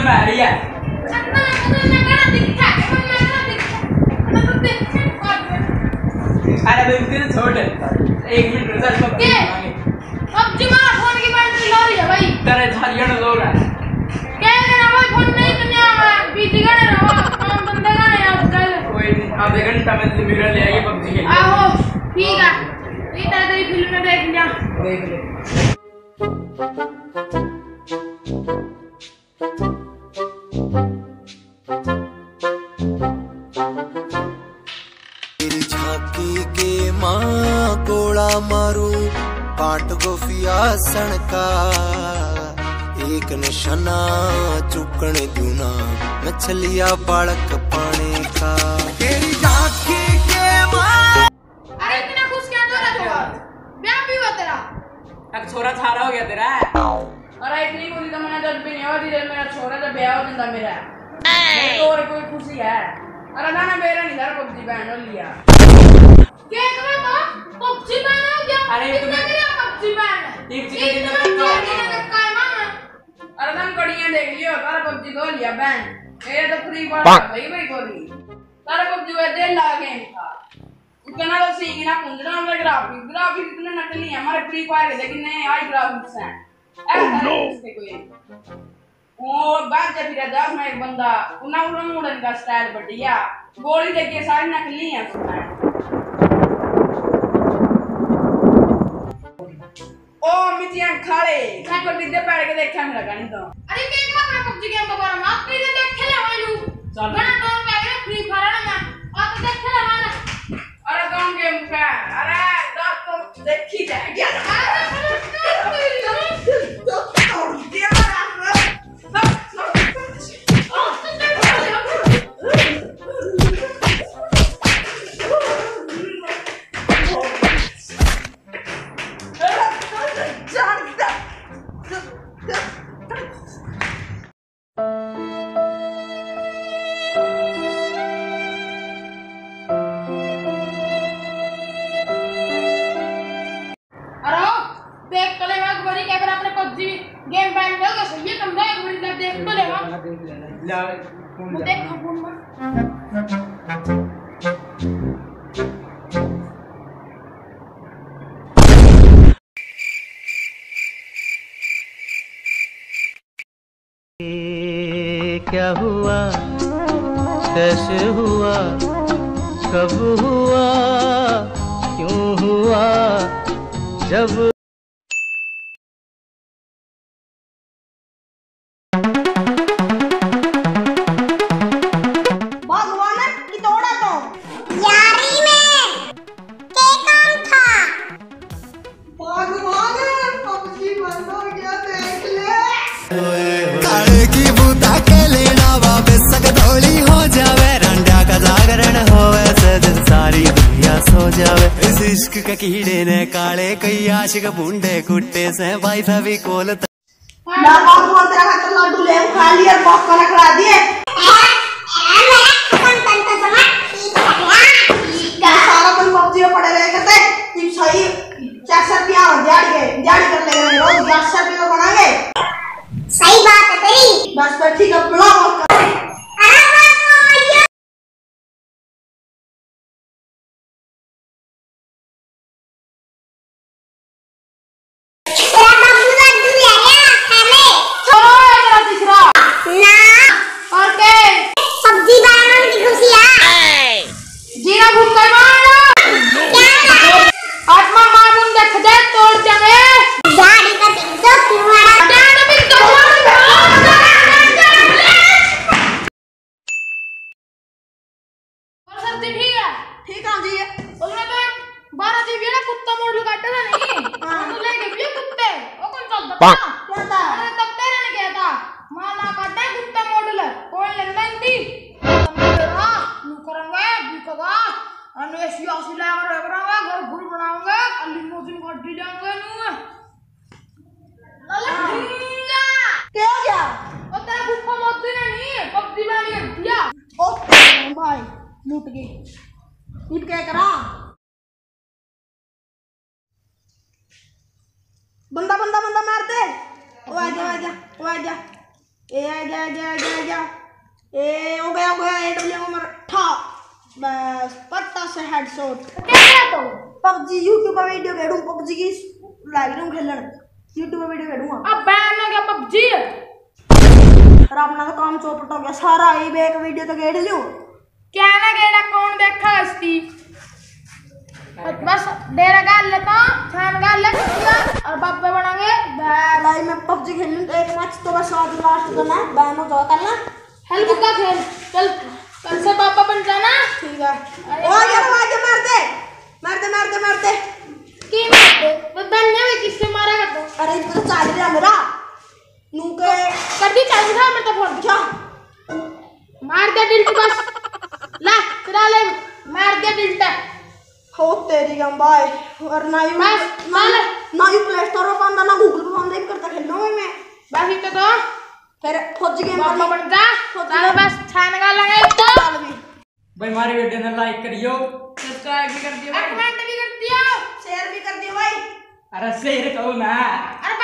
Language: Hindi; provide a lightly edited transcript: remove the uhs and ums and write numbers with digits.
मारी है अरे भाई तेरे छोड़ 1 मिनट रुक जा अब जमा फोन की बैटरी लो रही है भाई तेरे झारिया न लोग है क्या करना भाई फोन नहीं करने बीजी का ना हम बंदे का नहीं आजकल कोई नहीं आधे घंटा में मेरा ले आइए पबजी खेल आहो ठीक है ये तेरी फिल्म में देख लिया देख ले गोला मारू पाट गोफिया सणका एक निशाना चुकने दूना मछलिया बालक पाने का तेरी झांकी के मां अरे इतना खुश क्या हो रहा है ब्याह भी हुआ तेरा अब छोरा छारा हो गया तेरा अरे इतनी खुशी तो मैंने जब भी नहीं होती जब मेरा छोरा जब ब्याह हो जाता मेरा तो और कोई खुशी है अरे ना मेरा नहीं था पबजी बैन हो लिया क्या कर रहा पबजी बैन हो गया अरे कितना मेरा पबजी बैन पबजी के दिन अरे तुम कड़ियां देख लियो तारा पबजी तो लिया बैन मेरे तो फ्री फायर भाई भाई बोली तारा पबजी वे दे ला गेम था इतना तो सीन ना कुंदरा में ग्राफिक्स इतने नकली है हमारे फ्री फायर के लेकिन नहीं हाई ग्राफिक्स हैं ऐसा इससे कोई ओ बात जब फिर 10 में एक बंदा उन्ना उड़न का स्टाइल बढ़िया गोली लेके सारी नकली है सुना ओ मिटियां खाले मैं को डिब्बे पैर के देखा मेरा गानी तो अरे के का अपना पबजी गेम दोबारा माफ कर दे देख ले वालू चल बड़ा टॉप में गया फ्री फायर में आ तो देख ले वाला अरे कौन गेम का अरे तो देखी जाएगी गेम बैन हो गया सही है तुम देख बड़ी देख तो लेगा ला फोन देख फोन में क्या हुआ कैसे हुआ कब हुआ क्यों हुआ जब की बूता के लेना वापस सकदौली हो जावे रंडा का जागरण होवे सजन सारी दुनिया सो जावे इस इश्क के कीड़े ने काले कई आशिक बूंदे कुत्ते से भाई सभी कोल ना बात बोल तेरा हाथ लड्डू ले खा लिया पॉपकॉर्न खिला दिए सारा कोई पबजी में पड़े रहे कहते कि सही 400 रुपया दिहाड़ी कर लेंगे रोज 400 रुपये तो बनाएंगे सही बात है तेरी बस तो ठीक है ब्लॉग कर ठीक है जी उसने तो 12 जीबी ना कुत्ता मॉडल काटा था नहीं तो लेके भी कुत्ते वो कौन चलता था क्या था अरे तब तेरा ने क्या था माना काटा कुत्ता मॉडल कोई लेना नहीं मेरा नु करूंगा बिकगा अनवेशी आसिला में रखूंगा घर घुर बनाऊंगा लिमोजिन गाड़ी लेंगे नु लल्ला क्या हो गया वो तेरा भूखा मत देना नहीं पबजी में नहीं दिया ओ भाई लूट गई नीट क्या करा बंदा मार दे ओ आजा ए आ गया ए हो गया AW उमर ठा बस पट्टा से हेडशॉट क्या किया तो PUBG YouTube पे वीडियो खेलूं PUBG की लाग रहा हूं खेलन YouTube पे वीडियो खेलूंगा अब बैन हो गया PUBG और अपना तो काम चौपट हो गया सारा ही एक वीडियो तो खेल लियो क्या ना गेड़ा कौन देखा इसकी बस डेरा गाल लेता छान गाल ले और बाबे बनाएंगे भाई मैं PUBG खेलूं तो एक मैच तो बस आज लास्ट करना है बैन हो जाता है ना हेल्प का खेल चल कल से पापा बन जाना ठीक है आगे मार दे की मारते तो धन्य में किससे मारा कर दो अरे इनको तो चाल रहा मेरा नू के कर दी चालू था मैं तो फोन क्या मार दे डिल्ट बस ला चला ले मार दे डिल्ट हो तेरी गम भाई और ना यू बस मार ना यू प्ले स्टोर पर बंदा ना गूगल पर बंदा करता खेलना मैं बस इतना तो फिर फौज गेम पापा बन जा चल बस छान गाल लगे तो भाई हमारे वीडियो ने लाइक करियो सब्सक्राइब भी कर दियो भाई कमेंट भी कर दियो शेयर भी कर दियो भाई अरे शेर कहो ना अरे